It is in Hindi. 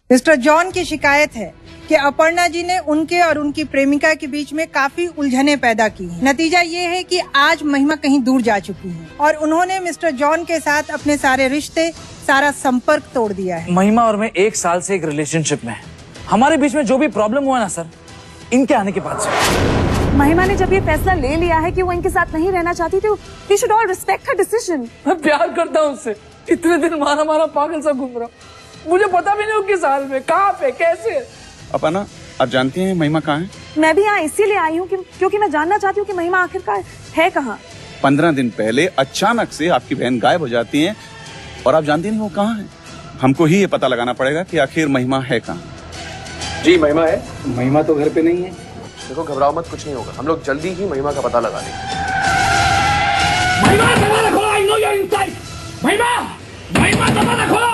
मिस्टर जॉन की शिकायत है कि अपर्णा जी ने उनके और उनकी प्रेमिका के बीच में काफी उलझनें पैदा की हैं। नतीजा ये है कि आज महिमा कहीं दूर जा चुकी है और उन्होंने मिस्टर जॉन के साथ अपने सारे रिश्ते, सारा संपर्क तोड़ दिया है। महिमा और मैं 1 साल से एक रिलेशनशिप में है। हमारे बीच में जो भी प्रॉब्लम हुआ ना सर, इनके आने के बाद से। महिमा ने जब ये फैसला ले लिया है कि वो इनके साथ नहीं रहना चाहती, तो we should all respect her decision. मैं प्यार करता हूँ उससे, इतने दिन मारा पागल सा घूम रहा, मुझे पता भी नहीं हो किस हाल में, कहाँ पे, कैसे। अपर्णा, आप जानती हैं महिमा कहाँ है? मैं भी यहाँ इसीलिए आई हूँ क्योंकि मैं जानना चाहती हूँ कि महिमा आखिरकार है कहाँ। 15 दिन पहले अचानक से आपकी बहन गायब हो जाती है और आप जानती नहीं वो कहाँ है। हमको ही ये पता लगाना पड़ेगा कि आखिर महिमा है कहाँ। जी महिमा है। महिमा तो घर पे नहीं है। देखो घबराओ मत, कुछ नहीं होगा, हम लोग जल्दी ही महिमा का पता लगा लेंगे। महिमा दरवाजा खोलो, I know you're inside। महिमा दरवाजा खोलो।